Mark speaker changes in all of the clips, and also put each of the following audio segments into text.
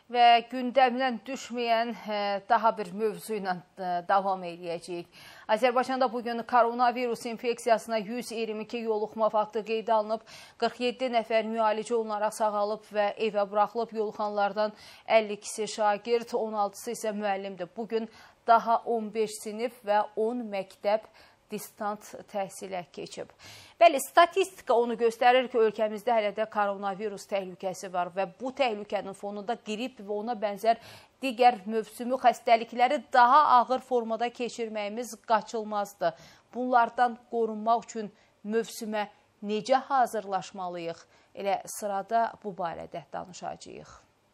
Speaker 1: Və gündəmdən düşməyən daha bir mövzu ilə davam edəcəyik. Azərbaycanda bugün koronavirus infeksiyasına 122 yoluxma faktı qeydə alınıb. 47 nəfər müalicə olunaraq sağalıb və evə buraxılıb. Yoluxanlardan 52-si şagird, 16-sı isə müəllimdir. Bugün daha 15 sinif və 10 məktəb distant təhsilə keçib. Bəli, statistika onu göstərir ki, ölkəmizdə hələ də koronavirus təhlükəsi var və bu təhlükənin fonunda qrip və ona bənzər digər mövsümü xəstəlikləri daha ağır formada keçirməyimiz qaçılmazdır. Bunlardan qorunmaq üçün mövsümə necə hazırlaşmalıyıq? Elə sırada bu barədə danışacağıq.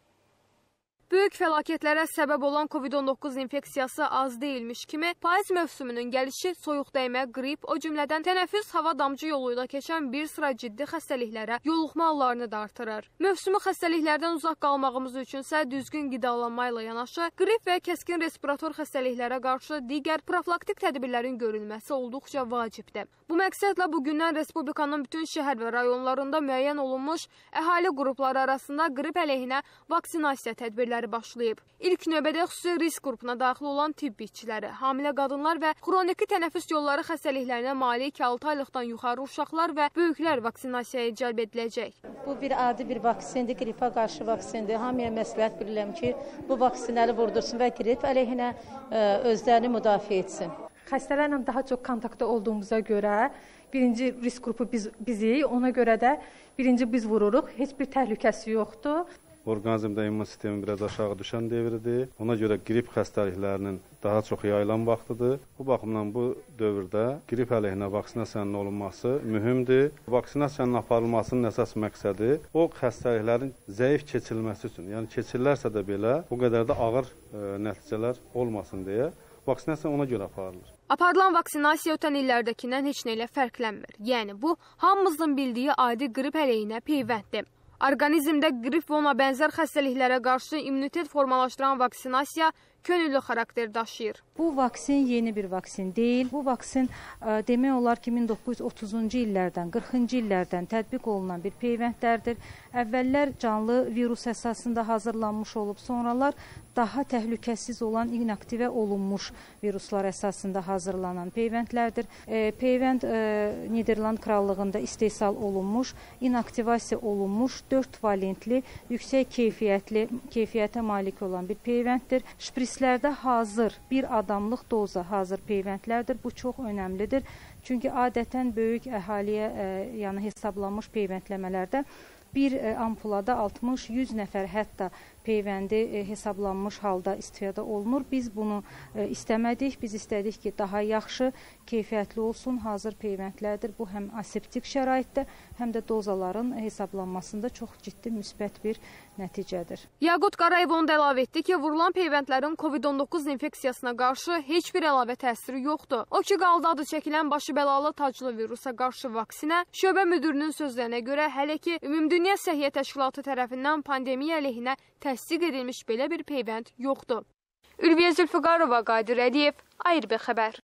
Speaker 2: Böyük fəlakətlərə səbəb olan COVID-19 infeksiyası az deyilmiş kimi, payız mövsümünün gəlişi soyuq dəymə, qrip, o cümlədən tənəffüs hava damcı yoluyla keçən bir sıra ciddi xəstəliklərə yoluxma hallarını da artırır. Mövsümü xəstəliklərdən uzaq qalmağımız üçünsə düzgün qidalanma ilə yanaşı, qrip və kəskin respirator xəstəliklərə qarşı digər profilaktik tədbirlərin görülməsi olduqca vacibdir. Bu məqsədlə bugündən Respublikanın bütün şəhər və rayonlarında müəyyən olunmuş əhali qrupları arasında qrip əleyhinə vaksinasiya tədbirləri başlayıb. İlk növbədə xüsusi risk qrupuna daxil olan tibbi işçiləri, hamilə qadınlar və xroniki tənəffüs yolları xəstəliklərinə malik 6 aylıqdan yuxarı uşaqlar və böyüklər vaksinasiyaya cəlb ediləcək.
Speaker 3: Bu bir adi bir vaksindir, qripə qarşı vaksindir. Hamıya məsləhət bilirəm ki, bu vaksinləri vurdursun və qrip əleyhinə özlərini müdafiə etsin.
Speaker 4: Xəstələrlə daha çox kontaktda olduğumuza görə birinci risk qrupu bizik, ona görə də birinci biz vururuq, heç bir təhlükəsi yoxdur.
Speaker 5: Orqanizmdə immun sistemi biraz aşağı düşən devirdir. Ona görə qrip xəstəliklərinin daha çox yayılan vaxtıdır. Bu baxımdan bu dövrdə qrip əleyhinə vaksinasiyanın olunması mühümdür. Vaksinasiyanın aparılmasının əsas məqsədi o xəstəliklərin zəif keçirilməsi üçün. Yəni keçirilərsə də belə bu qədər də ağır nəticələr olmasın deyə vaksinasiya ona görə aparılır.
Speaker 2: Aparılan vaksinasiya ötən illərdəkindən heç nə ilə fərqlənmir. Yəni bu, hamımızın bildiyi adi qrip əleyhinə peyvənddir. Orqanizmdə qrip və ona bənzər xəstəliklərə qarşı immunitet formalaşdıran vaksinasiya könüllü xarakter daşıyır.
Speaker 3: Bu vaksin yeni bir vaksin deyil. Bu vaksin demək olar ki, 1930-cu illərdən, 40-cı illərdən tətbiq olunan bir peyvəndlərdir. Əvvəllər canlı virus əsasında hazırlanmış olub, sonralar daha təhlükəsiz olan inaktivə olunmuş viruslar əsasında hazırlanan peyvəndlərdir. Peyvənd Niderland Krallığında istehsal olunmuş, inaktivasiya olunmuş, 4 valentli, yüksək keyfiyyətə malik olan bir peyvənddir. Şprislərdə hazır bir adamlıq doza hazır peyvəndlərdir. Bu çox önəmlidir. Çünki adətən böyük əhaliyə yəni hesablanmış peyvəndləmələrdə bir ampulada 60-100 nəfər hətta peyvəndi hesablanmış halda istifadə olunur. Biz bunu istəmədik. Biz istədik ki, daha yaxşı, keyfiyyətli olsun, hazır peyvəndlərdir. Bu həm aseptik şəraitdə, həm də dozaların hesablanmasında çox ciddi müsbət bir nəticədir.
Speaker 2: Yaqut Qarayev onu da əlavə etdi ki, vurulan peyvəndlərin COVID-19 infeksiyasına qarşı heç bir əlavə təsiri yoxdur. O ki, qaldı adı çəkilən başı bəlalı taclı virusa qarşı vaksinə, şöbə müdürünün sözlərinə görə hələ ki, Ümumdünya Səhiyyə Təşkilatı tərəfindən pandemiya əleyhinə təsdiq edilmiş belə bir peyvənd yoxdur. Ülviyə Zülfüqarova, Qadir Əliyev, ARB xəbər.